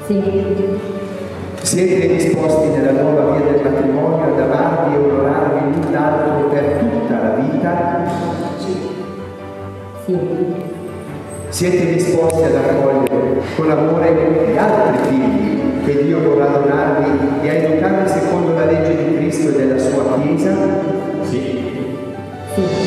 Sì. Siete disposti nella nuova via del matrimonio ad amarvi e onorarvi l'un l'altro per tutta la vita? Sì. Siete disposti ad accogliere con amore gli altri figli che Dio vorrà donarvi e a educarli secondo la legge di Cristo e della sua Chiesa? Sì.